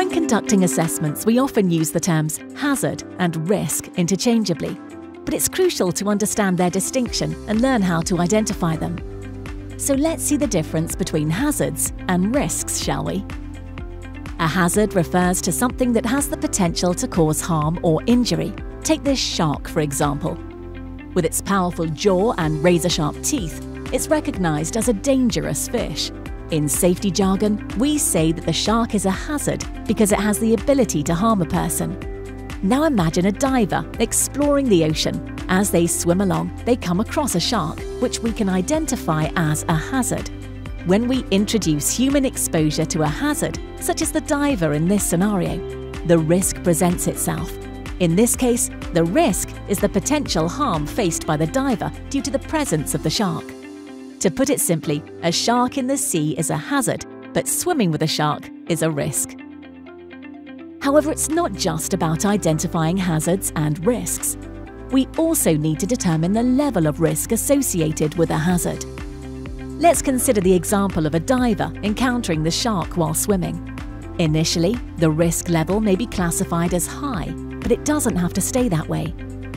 When conducting assessments, we often use the terms hazard and risk interchangeably, but it's crucial to understand their distinction and learn how to identify them. So let's see the difference between hazards and risks, shall we? A hazard refers to something that has the potential to cause harm or injury. Take this shark, for example. With its powerful jaw and razor-sharp teeth, it's recognized as a dangerous fish. In safety jargon, we say that the shark is a hazard because it has the ability to harm a person. Now imagine a diver exploring the ocean. As they swim along, they come across a shark, which we can identify as a hazard. When we introduce human exposure to a hazard, such as the diver in this scenario, the risk presents itself. In this case, the risk is the potential harm faced by the diver due to the presence of the shark. To put it simply, a shark in the sea is a hazard, but swimming with a shark is a risk. However, it's not just about identifying hazards and risks. We also need to determine the level of risk associated with a hazard. Let's consider the example of a diver encountering the shark while swimming. Initially, the risk level may be classified as high, but it doesn't have to stay that way.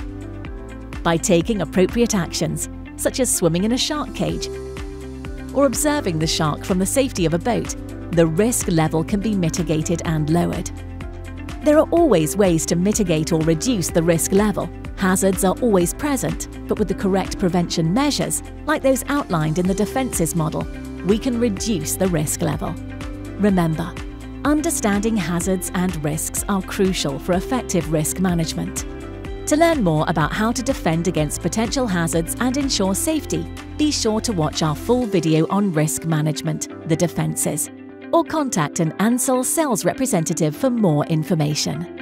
By taking appropriate actions, such as swimming in a shark cage or observing the shark from the safety of a boat, the risk level can be mitigated and lowered. There are always ways to mitigate or reduce the risk level. Hazards are always present, but with the correct prevention measures, like those outlined in the defences model, we can reduce the risk level. Remember, understanding hazards and risks are crucial for effective risk management. To learn more about how to defend against potential hazards and ensure safety, be sure to watch our full video on risk management, the defences, or contact an Ansell sales representative for more information.